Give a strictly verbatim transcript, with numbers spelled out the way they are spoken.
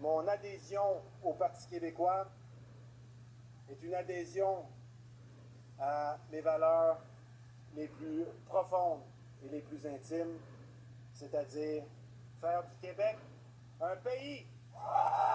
mon adhésion au Parti québécois est une adhésion à mes valeurs les plus profondes et les plus intimes, c'est-à-dire faire du Québec un pays